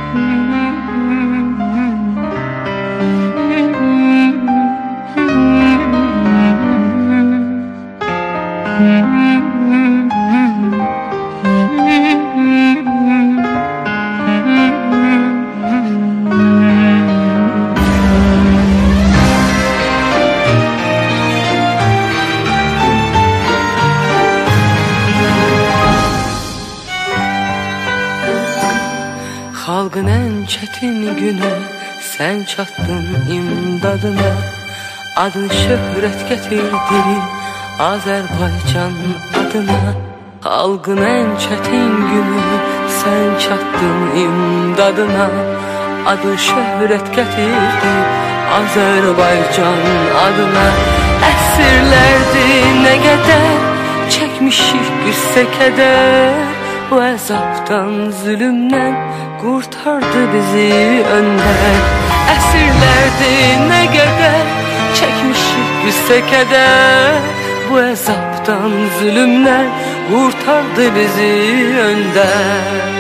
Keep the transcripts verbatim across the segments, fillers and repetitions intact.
Xalqın ən çətin günü sən çatdın imdadına. Adın şöhrət gətirdi Azərbaycan adına. Xalqın ən çətin günü sən çatdın imdadına. Adın şöhrət gətirdi Azərbaycan adına. Əsrlərdir nə qədər çəkmişik qüssə kədər. Bu əzabdan, zulümdən qurtardı bizi öndər. Əsrlərdir nə qədər çəkmişik qüssə kədər. Bu əzabdan, zulümdən qurtardı bizi öndər.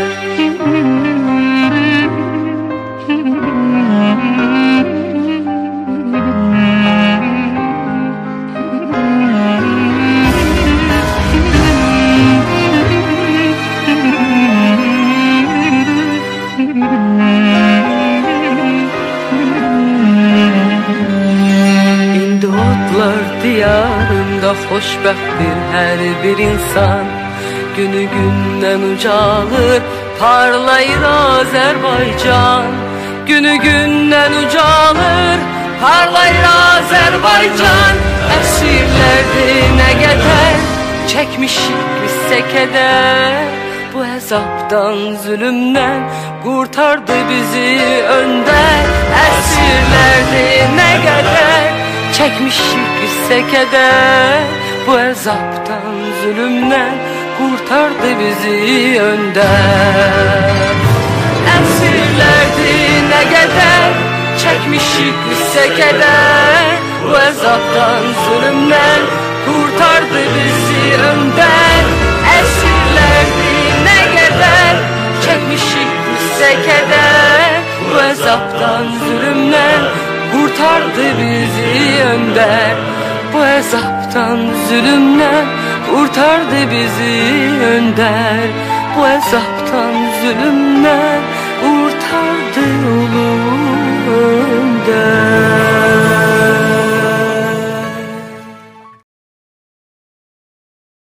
Diyarında xoşbəxtdir hər bir insan. Günü gündən ucalır, parlayır Azərbaycan. Günü gündən ucalır, parlayır Azərbaycan. Əsrlərdir nə qədər çəkmişik qüssə kədər. Bu əzabdan, zulümdən qurtardı bizi öndər. Əsrlərdir nə qədər çəkmişik qüssə kədər. Bu əzabdan, zulümdən qurtardı bizi öndər. Əsrlərdir nə qədər çəkmişik qüssə kədər. Bu əzabdan, zulümdən qurtardı bizi öndər. Əsrlərdir nə qədər çəkmişik qüssə kədər. Bu əzabdan, zulümdən qurtardı bizi öndər. Bu əzabdan, zulümdən qurtardı bizi öndər. Bu əzabdan, zulümdən qurtardı ulu öndər.